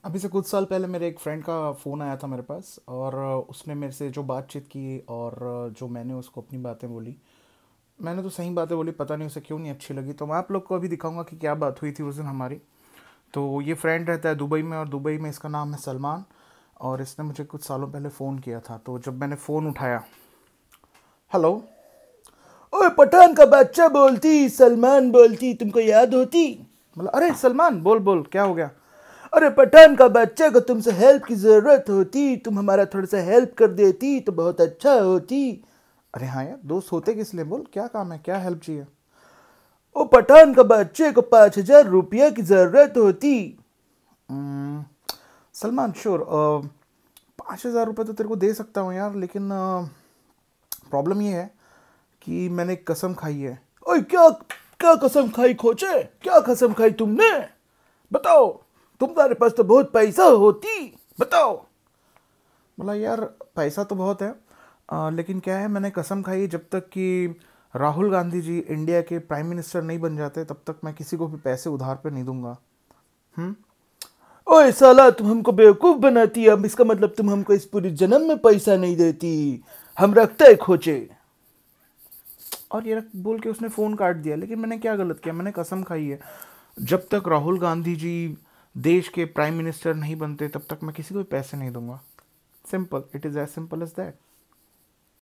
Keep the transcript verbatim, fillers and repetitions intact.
अभी से कुछ साल पहले मेरे एक फ्रेंड का फ़ोन आया था मेरे पास और उसने मेरे से जो बातचीत की और जो मैंने उसको अपनी बातें बोली। मैंने तो सही बातें बोली, पता नहीं उसे क्यों नहीं अच्छी लगी। तो मैं आप लोग को अभी दिखाऊंगा कि क्या बात हुई थी उस दिन हमारी। तो ये फ्रेंड रहता है दुबई में और दुबई में इसका नाम है सलमान। और इसने मुझे कुछ सालों पहले फ़ोन किया था। तो जब मैंने फ़ोन उठाया, हेलो। ओए पठान का बच्चा बोलती, सलमान बोलती, तुमको याद होती? मतलब अरे सलमान, बोल बोल क्या हो गया? अरे पठान का बच्चा को तुमसे हेल्प की ज़रूरत होती, तुम हमारा थोड़ा सा हेल्प कर देती तो बहुत अच्छा होती। अरे हाँ यार, दोस्त होते किस लिए, बोल क्या काम है, क्या हेल्प चाहिए? ओ पठान का बच्चे को पाँच हजार रुपया की ज़रूरत होती। "हम्म, सलमान श्योर, पाँच हज़ार रुपये तो तेरे को दे सकता हूँ यार, लेकिन प्रॉब्लम ये है कि मैंने एक कसम खाई है। ओए क्या क्या कसम खाई खोचे? क्या कसम खाई तुमने? बताओ। तुम्हारे पास तो बहुत पैसा होती, बताओ। बोला यार, पैसा तो बहुत है, आ, लेकिन क्या है, मैंने कसम खाई जब तक कि राहुल गांधी जी इंडिया के प्राइम मिनिस्टर नहीं बन जाते तब तक मैं किसी को भी पैसे उधार पे नहीं दूंगा। हम्म। ओए साला, तुम हमको बेवकूफ बनाती है। अब इसका मतलब तुम हमको इस पूरी जन्म में पैसा नहीं देती। हम रखते है खोचे। और ये रख बोल के उसने फ़ोन काट दिया। लेकिन मैंने क्या गलत किया? मैंने कसम खाई है, जब तक राहुल गांधी जी देश के प्राइम मिनिस्टर नहीं बनते तब तक मैं किसी को भी पैसे नहीं दूंगा। Simple, it is as simple as that.